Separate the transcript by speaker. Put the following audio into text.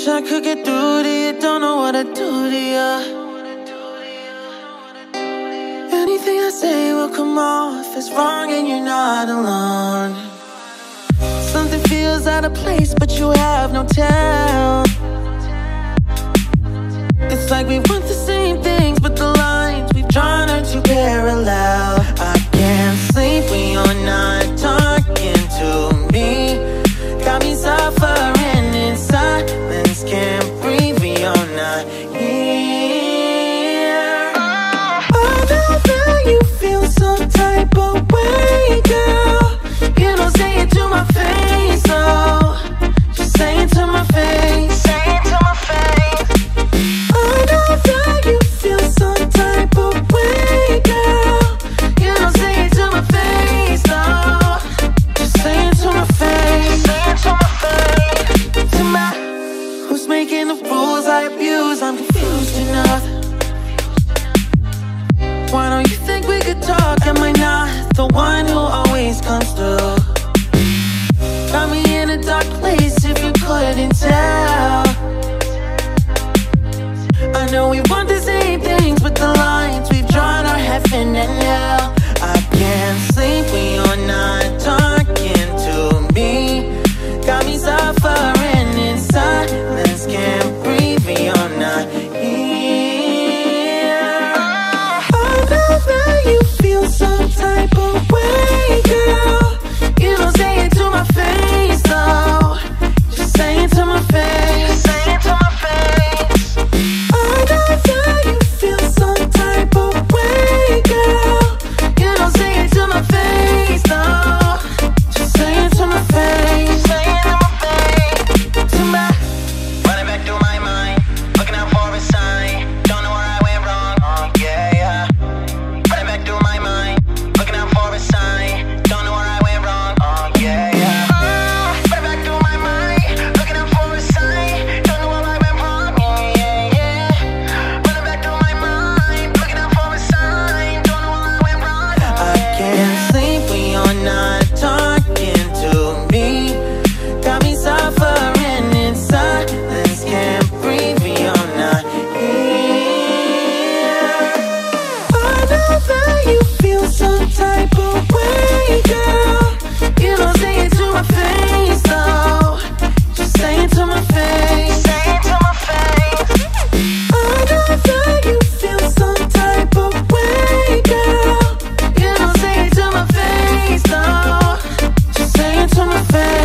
Speaker 1: Wish I could get through to you, don't know what to do to you. Anything I say will come off as wrong and you're not alone. Something feels out of place but you have no tell. It's like we want the same things but the lines we've drawn are too parallel. I can't sleep when you're not talking to me. Got me suffering in silence, can't breathe when you're not here. I know that you feel some type of way, girl. You don't say it to my face, oh. Just say it to my face, say it to my face. I know that you feel some type of way, girl. You don't say it to my face, oh. Just say it to my face, say it to my face. To my, who's making the rules I abuse? I'm confused enough. Why don't you think we could talk? Am I not the one who always comes through? Got me in a dark place if you couldn't tell. I know we want the same things but the lines we've drawn are heaven and hell. I can't sleep when you're not talking to me. Got me suffering in silence, can't breathe when you're not here. I know that you feel some type of way, girl. You don't say it to my face, though. Just say it to my face, say it to my face. I know that you feel some type of way, girl. You don't say it to my face, though. Just say it to my face, say it to my face. To my,
Speaker 2: running back through my mind, looking out for a sign. Don't know where I went wrong, oh yeah, yeah. Running back through my mind, looking out for a sign. Don't know where I went wrong, oh yeah, yeah. Running back through my mind, looking out for a sign. Don't know where I went wrong, yeah, yeah. Running back through my mind, looking out for a sign. Don't know where I went wrong.
Speaker 1: I can't sleep when you're not talking to me. Got me suffering in silence, can't breathe when you're not here. I know that you feel some type of way, girl. You don't say it to my face, though. Just say it to my face,
Speaker 2: Say it to my face.
Speaker 1: I know that you feel some type of way, girl. You don't say it to my face, though. Just say it to my face.